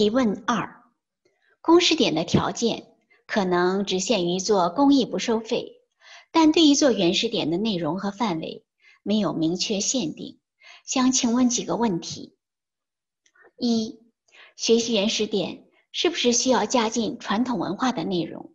提问2：公示点的条件可能只限于做公益不收费，但对于做原始点的内容和范围没有明确限定。想请问几个问题：一、学习原始点是不是需要加进传统文化的内容？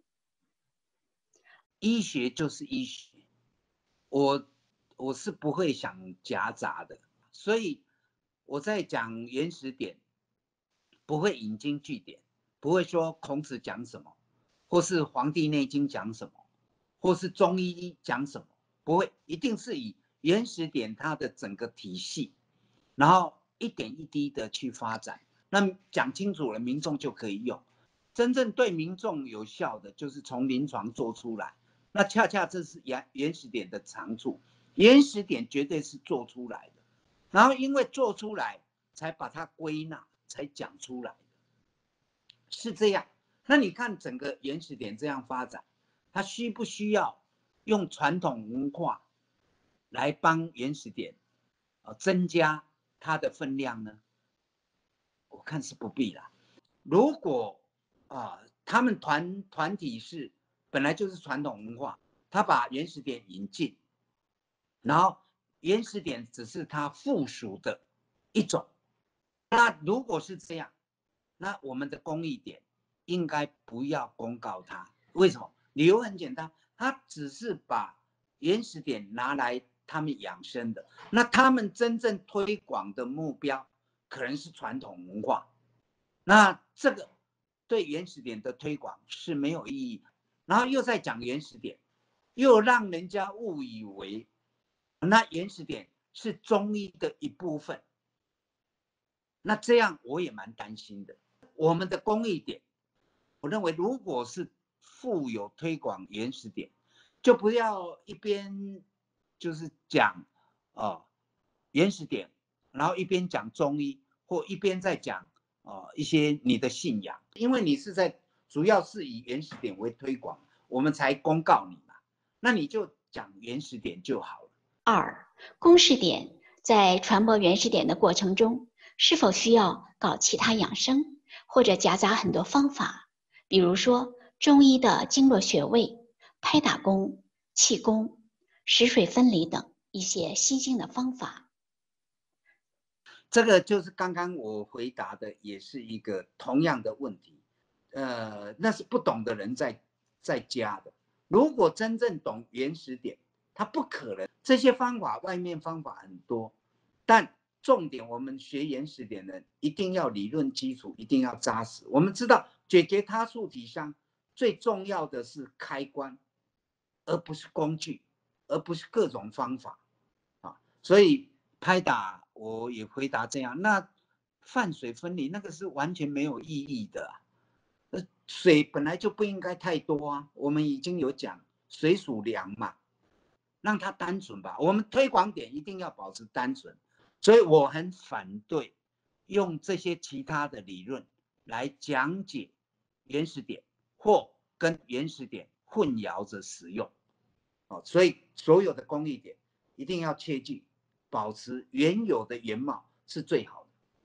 医学就是医学，我是不会想夹杂的，所以我在讲原始点不会引经据典，不会说孔子讲什么，或是《黄帝内经》讲什么，或是中医讲什么，不会，一定是以原始点它的整个体系，然后一点一滴的去发展。那讲清楚了，民众就可以用。真正对民众有效的，就是从临床做出来。那恰恰这是原始点的长处，原始点绝对是做出来的，然后因为做出来，才把它归纳，才讲出来的，是这样。那你看整个原始点这样发展，它需不需要用传统文化来帮原始点增加它的分量呢？我看是不必啦。如果他们团体是本来就是传统文化，他把原始点引进，然后原始点只是它附属的一种。那如果是这样，那我们的公益点应该不要公告它。为什么？理由很简单，它只是把原始点拿来他们养生的，那他们真正推广的目标可能是传统文化。那这个对原始点的推广是没有意义，然后又在讲原始点，又让人家误以为那原始点是中医的一部分，那这样我也蛮担心的。我们的公益点，我认为如果是富有推广原始点，就不要一边就是讲原始点，然后一边讲中医，或一边在讲一些你的信仰，因为你是在主要是以原始点为推广，我们才公告你嘛，那你就讲原始点就好了。 2、公示点在传播原始点的过程中，是否需要搞其他养生，或者夹杂很多方法，比如说中医的经络穴位、拍打功、气功、食水分离等一些吸睛的方法？ 这个就是刚刚我回答的，也是一个同样的问题。那是不懂的人在加的。如果真正懂原始点，他不可能这些方法，外面方法很多，但重点我们学原始点的一定要理论基础，一定要扎实。我们知道解决他数体伤最重要的是开关，而不是工具，而不是各种方法所以拍打我也回答这样。那泛水分离那个是完全没有意义的水本来就不应该太多啊，我们已经有讲水属凉嘛，让它单纯吧。我们推广点一定要保持单纯，所以我很反对用这些其他的理论来讲解原始点，或跟原始点混淆着使用所以所有的公益点一定要切记保持原有的原貌是最好的。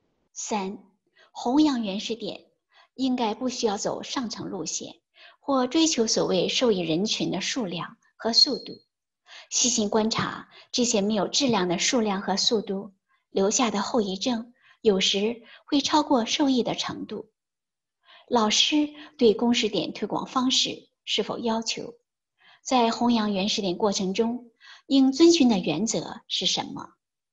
3、弘扬原始点应该不需要走上层路线，或追求所谓受益人群的数量和速度。细心观察这些没有质量的数量和速度留下的后遗症，有时会超过受益的程度。老师对公示点推广方式是否要求？在弘扬原始点过程中，应遵循的原则是什么？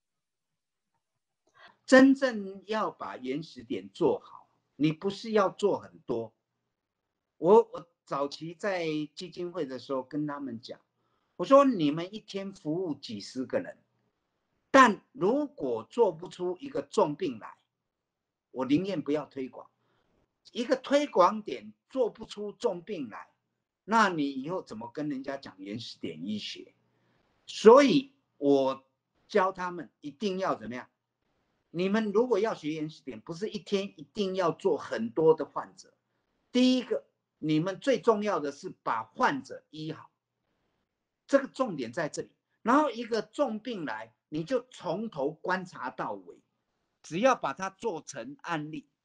真正要把原始点做好，你不是要做很多。我早期在基金会的时候跟他们讲，我说你们一天服务几十个人，但如果做不出一个重病来，我宁愿不要推广。一个推广点做不出重病来，那你以后怎么跟人家讲原始点医学？所以我教他们一定要怎么样？你们如果要学原始点，不是一天一定要做很多的患者。第一个，你们最重要的是把患者医好，这个重点在这里。然后一个重病来，你就从头观察到尾，只要把它做成案例，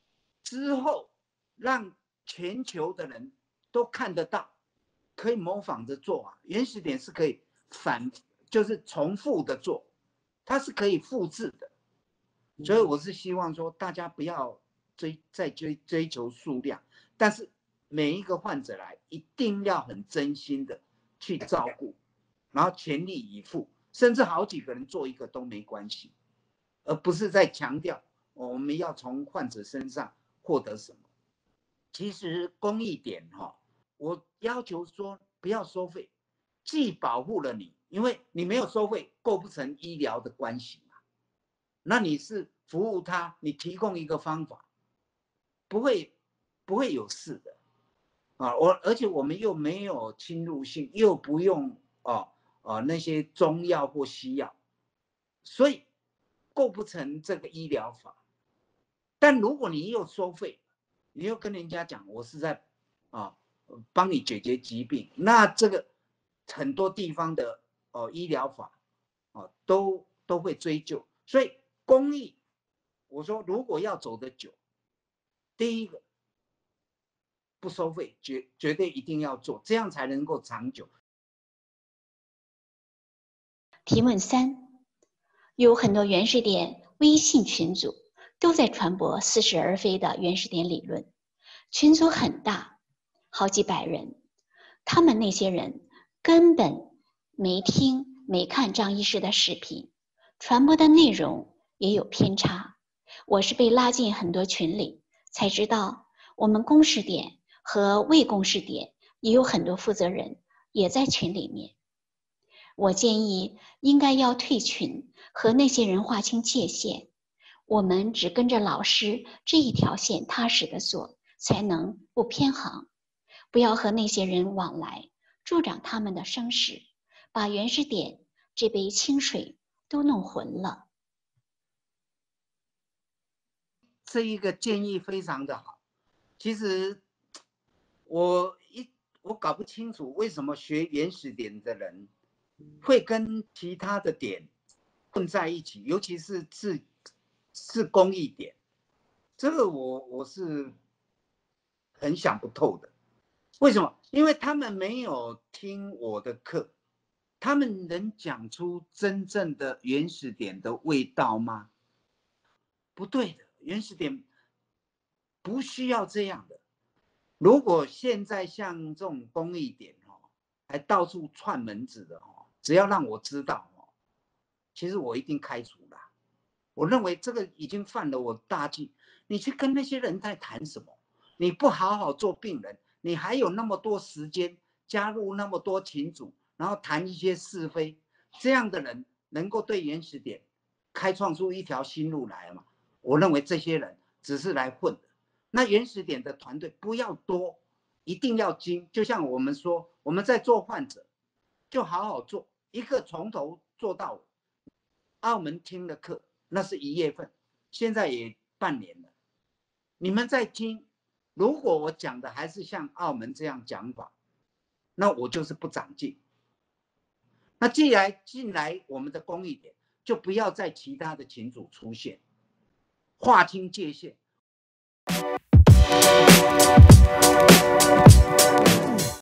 之后让全球的人都看得到，可以模仿着做啊。原始点是可以就是重复的做，它是可以复制的。所以我是希望说，大家不要追求数量，但是每一个患者来，一定要很真心的去照顾，然后全力以赴，甚至好几个人做一个都没关系，而不是在强调我们要从患者身上获得什么。其实公益点我要求说不要收费，既保护了你，因为你没有收费，构不成医疗的关系嘛。那你是服务他，你提供一个方法，不会有事的啊。而且我们又没有侵入性，又不用那些中药或西药，所以构不成这个医疗法。但如果你又收费，你又跟人家讲我是在帮你解决疾病，那这个很多地方的医疗法都会追究。所以公益，我说如果要走得久，第一个不收费，绝对一定要做，这样才能够长久。 提问3：有很多原始点微信群组都在传播似是而非的原始点理论，群组很大，好几百人，他们那些人根本没听没看张医师的视频，传播的内容也有偏差。我是被拉进很多群里才知道，我们公示点和未公示点也有很多负责人也在群里面。我建议应该要退群，和那些人划清界限，我们只跟着老师这一条线踏实的做，才能不偏航。不要和那些人往来，助长他们的声势，把原始点这杯清水都弄浑了。 这一个建议非常的好。其实我搞不清楚为什么学原始点的人会跟其他的点混在一起，尤其是公益点，这个我是很想不透的。为什么？因为他们没有听我的课，他们能讲出真正的原始点的味道吗？不对的，原始点不需要这样的。如果现在像这种公益点还到处串门子的只要让我知道其实我一定开除了。我认为这个已经犯了我大忌。你去跟那些人在谈什么？你不好好做病人，你还有那么多时间加入那么多群组，然后谈一些是非，这样的人能够对原始点开创出一条新路来吗？我认为这些人只是来混的。那原始点的团队不要多，一定要精。就像我们说，我们在做患者，就好好做一个，从头做到尾。澳门听的课那是1月份，现在也半年了。你们在听，如果我讲的还是像澳门这样讲法，那我就是不长进。那既然进来我们的公益点，就不要在其他的群组出现，划清界限。